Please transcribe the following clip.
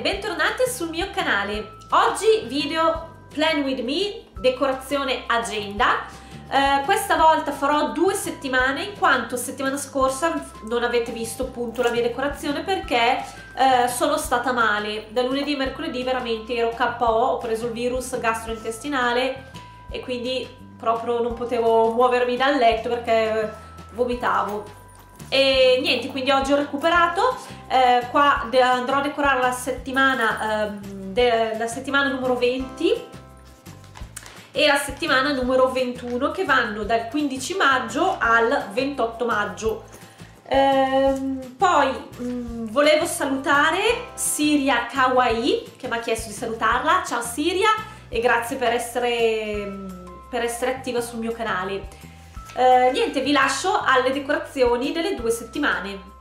bentornate sul mio canale. Oggi video Plan With Me, decorazione agenda. Questa volta farò 2 settimane, in quanto settimana scorsa non avete visto appunto la mia decorazione perché sono stata male. Da lunedì a mercoledì veramente ero KO, ho preso il virus gastrointestinale e quindi proprio non potevo muovermi dal letto perché vomitavo. E niente, quindi oggi ho recuperato, qua andrò a decorare la settimana numero 20 e la settimana numero 21, che vanno dal 15 maggio al 28 maggio. Poi volevo salutare Siria Kawaii, che mi ha chiesto di salutarla. Ciao Siria e grazie per essere attiva sul mio canale. Niente, vi lascio alle decorazioni delle 2 settimane.